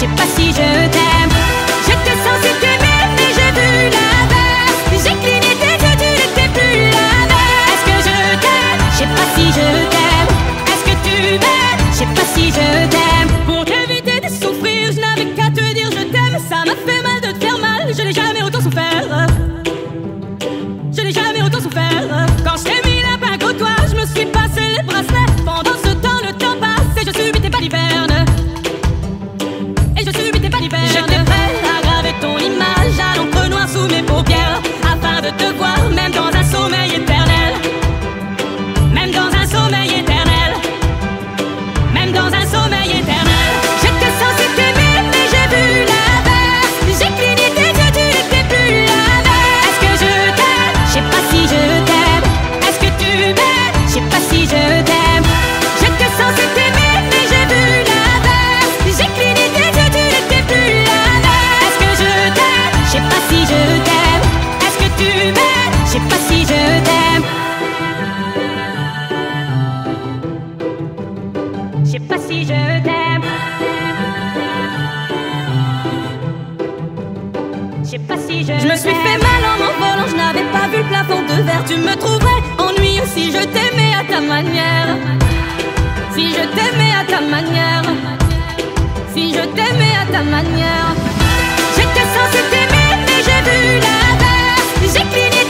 sais pas si je t'aime. J'étais censée t'aimer, mais j'ai vu l'inverse. J'ai cligné tes yeux, tu n'étais plus la même. Est-ce que je t'aime? Je sais pas si je t'aime. Est-ce que tu m'aimes? Je sais pas si je t'aime. Pour t'éviter de souffrir, je n'avais qu'à te dire je t'aime. Ça m'a fait mal de te faire mal, je n'ai jamais autant souffert. Je n'ai jamais autant souffert. Quand je t'ai mis la bague au doigt, je me suis passé les bracelets. Pendant ce temps, le temps passe et je subis tes balivernes. Et je subis tes balivernes. J'étais prête à graver ton image à l'encre noire sous mes paupières, afin de te voir même dans un sommeil éternel. Même dans un sommeil éternel. Même dans un sommeil éternel. J'étais censée t'aimer, mais j'ai vu l'inverse. J'ai cligné tes yeux, tu n'étais plus la même. Est-ce que je t'aime? Je sais pas si je t'aime. Est-ce que tu m'aimes? Je sais pas si je t'aime. J'étais censée t'aimer, mais j'ai vu l'inverse. J'ai cligné tes yeux, tu n'étais plus la même. Est-ce que je t'aime? Je sais pas si je t'aime. Est-ce que tu m'aimes? Je sais pas si je t'aime. Je sais pas si je t'aime. Je sais pas si je me suis fait mal en m'envolant, je n'avais pas vu le plafond de verre. Tu me trouverais ennuyeux si je t'aimais à ta manière. Si je t'aimais à ta manière. Si je t'aimais à ta manière. J'étais censée t'aimer, mais j'ai vu l'inverse. J'ai cligné